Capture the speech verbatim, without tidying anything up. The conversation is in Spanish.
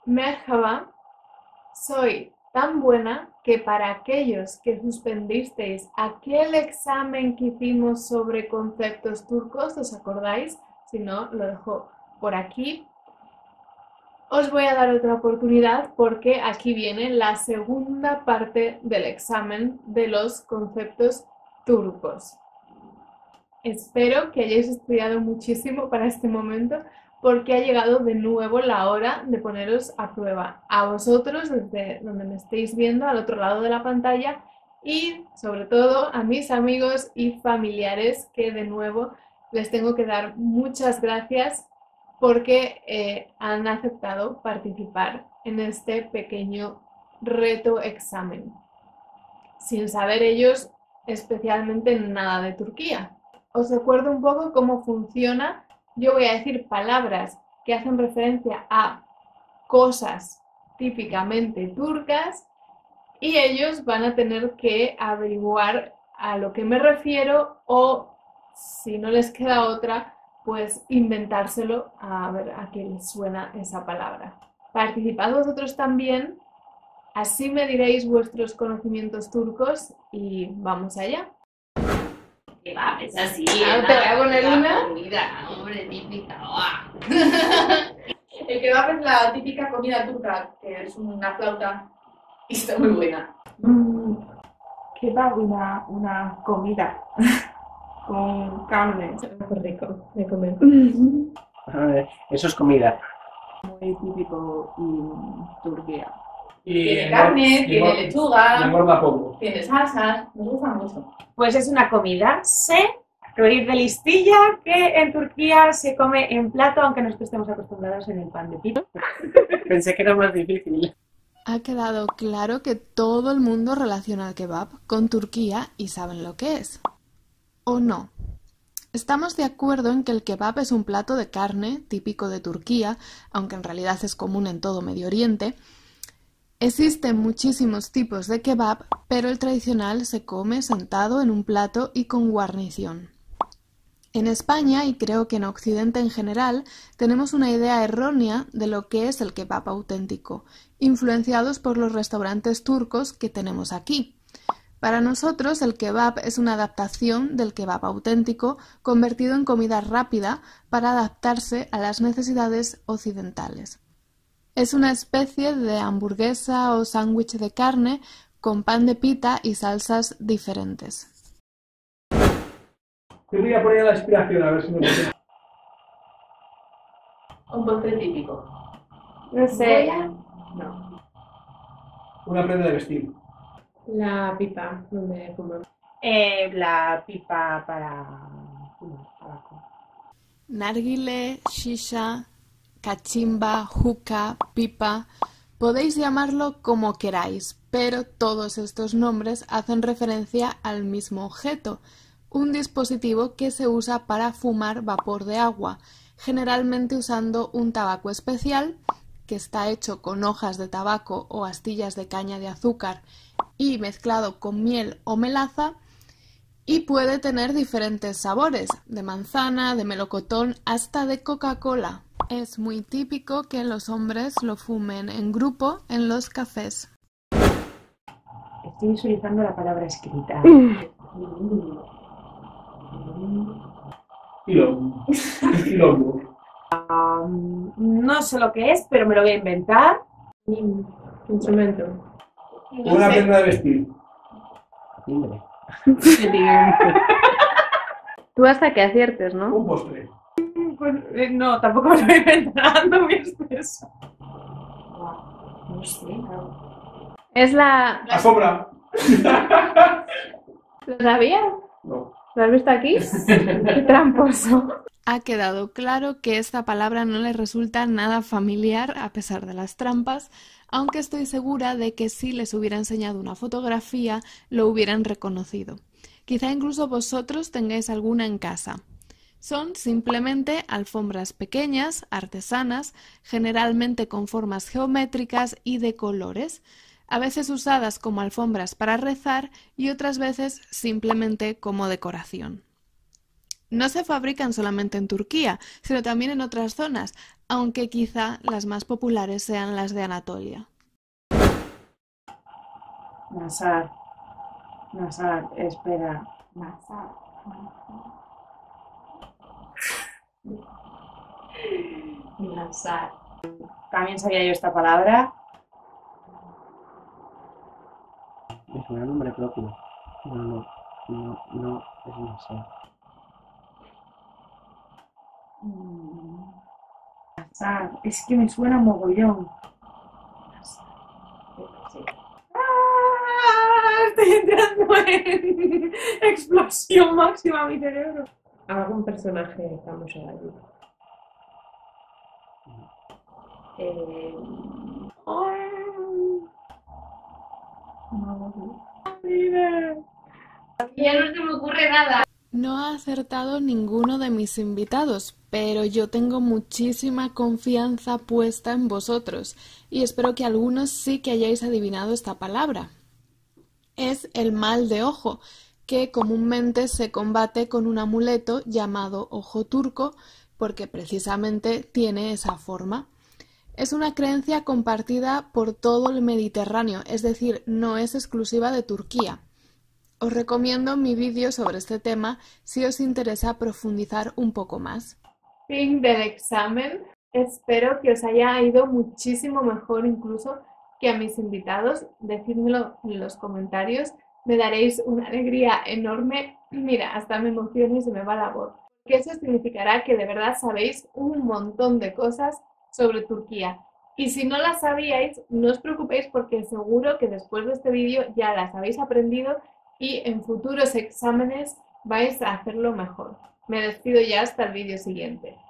Merhaba, soy tan buena que para aquellos que suspendisteis aquel examen que hicimos sobre conceptos turcos, ¿os acordáis? Si no, lo dejo por aquí. Os voy a dar otra oportunidad porque aquí viene la segunda parte del examen de los conceptos turcos. Espero que hayáis estudiado muchísimo para este momento porque ha llegado de nuevo la hora de poneros a prueba. A vosotros, desde donde me estéis viendo, al otro lado de la pantalla, y sobre todo a mis amigos y familiares que de nuevo les tengo que dar muchas gracias porque eh, han aceptado participar en este pequeño reto examen, sin saber ellos especialmente nada de Turquía. Os recuerdo un poco cómo funciona. Yo voy a decir palabras que hacen referencia a cosas típicamente turcas y ellos van a tener que averiguar a lo que me refiero o, si no les queda otra, pues inventárselo a ver a qué les suena esa palabra. Participad vosotros también, así me diréis vuestros conocimientos turcos y vamos allá. Kebab es así, Ah, te voy a poner la una. comida, hombre, típica. ¡Uah! El kebab es la típica comida turca, que es una flauta y está muy buena. Mm, kebab, una, una comida con carne. Muy rico de comer. A ver, eso es comida. Muy típico en Turquía. Y Tiene engor- carne, y tiene engor- y lechuga, engorda poco. tiene salsas, nos gusta mucho. Pues es una comida, sé, reír de listilla, que en Turquía se come en plato, aunque nosotros estemos acostumbrados en el pan de pito. Pensé que era más difícil. Ha quedado claro que todo el mundo relaciona el kebab con Turquía y saben lo que es. ¿O no? Estamos de acuerdo en que el kebab es un plato de carne típico de Turquía, aunque en realidad es común en todo Medio Oriente. Existen muchísimos tipos de kebab, pero el tradicional se come sentado en un plato y con guarnición. En España, y creo que en Occidente en general, tenemos una idea errónea de lo que es el kebab auténtico, influenciados por los restaurantes turcos que tenemos aquí. Para nosotros, el kebab es una adaptación del kebab auténtico convertido en comida rápida para adaptarse a las necesidades occidentales. Es una especie de hamburguesa o sándwich de carne con pan de pita y salsas diferentes. Yo voy a poner la inspiración a ver si me puede. Un postre típico. No sé, No. Una prenda de vestir. la pipa donde fumamos. Eh, la pipa para fumar tabaco. Narguilé, shisha, cachimba, hookah, pipa, podéis llamarlo como queráis, pero todos estos nombres hacen referencia al mismo objeto, un dispositivo que se usa para fumar vapor de agua, generalmente usando un tabaco especial que está hecho con hojas de tabaco o astillas de caña de azúcar y mezclado con miel o melaza, y puede tener diferentes sabores, de manzana, de melocotón, hasta de Coca-Cola. Es muy típico que los hombres lo fumen en grupo en los cafés. Estoy visualizando la palabra escrita. Quilombo. Quilombo. No sé lo que es, pero me lo voy a inventar. Instrumento. Una prenda de vestir. Timbre. Tú hasta que aciertes, ¿no? Un postre. Pues, eh, no, tampoco me lo voy a inventar, no voy a hacer eso. No sé, claro. Es la... La sombra. ¿Lo sabías? No. ¿Lo has visto aquí? ¡Qué tramposo! Ha quedado claro que esta palabra no les resulta nada familiar a pesar de las trampas, aunque estoy segura de que si les hubiera enseñado una fotografía lo hubieran reconocido. Quizá incluso vosotros tengáis alguna en casa. Son simplemente alfombras pequeñas, artesanas, generalmente con formas geométricas y de colores, a veces usadas como alfombras para rezar y otras veces simplemente como decoración. No se fabrican solamente en Turquía, sino también en otras zonas, aunque quizá las más populares sean las de Anatolia. Nazar. Nazar, espera. Nazar. Nazar. También sabía yo esta palabra. Me suena nombre propio. No, no, no, no, es no sé. Mm. Nazar, es que me suena mogollón. ¡Ah! Estoy entrando en explosión máxima a mi cerebro. Algún personaje famoso de allí. Eh, Ya no se me ocurre nada. No ha acertado ninguno de mis invitados, pero yo tengo muchísima confianza puesta en vosotros y espero que algunos sí que hayáis adivinado esta palabra. Es el mal de ojo, que comúnmente se combate con un amuleto llamado ojo turco, porque precisamente tiene esa forma. Es una creencia compartida por todo el Mediterráneo, es decir, no es exclusiva de Turquía. Os recomiendo mi vídeo sobre este tema si os interesa profundizar un poco más. Fin del examen. Espero que os haya ido muchísimo mejor incluso que a mis invitados. Decídmelo en los comentarios. Me daréis una alegría enorme. Mira, hasta me emociono y se me va la voz. Que eso significará que de verdad sabéis un montón de cosas sobre Turquía. Y si no las sabíais, no os preocupéis porque seguro que después de este vídeo ya las habéis aprendido y en futuros exámenes vais a hacerlo mejor. Me despido ya hasta el vídeo siguiente.